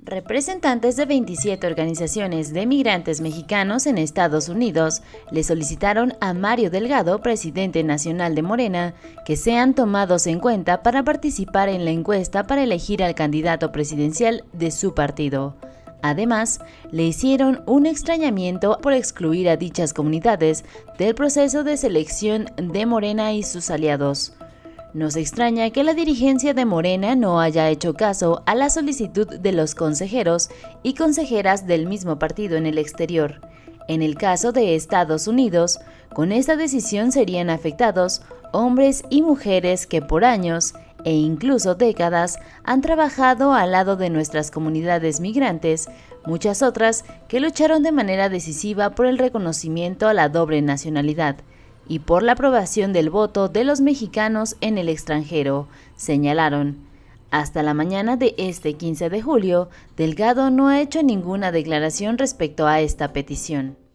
Representantes de 27 organizaciones de migrantes mexicanos en Estados Unidos le solicitaron a Mario Delgado, presidente nacional de Morena, que sean tomados en cuenta para participar en la encuesta para elegir al candidato presidencial de su partido. Además, le hicieron un extrañamiento por excluir a dichas comunidades del proceso de selección de Morena y sus aliados. Nos extraña que la dirigencia de Morena no haya hecho caso a la solicitud de los consejeros y consejeras del mismo partido en el exterior. En el caso de Estados Unidos, con esta decisión serían afectados hombres y mujeres que por años e incluso décadas han trabajado al lado de nuestras comunidades migrantes, muchas otras que lucharon de manera decisiva por el reconocimiento a la doble nacionalidad y por la aprobación del voto de los mexicanos en el extranjero, señalaron. Hasta la mañana de este 15 de julio, Delgado no ha hecho ninguna declaración respecto a esta petición.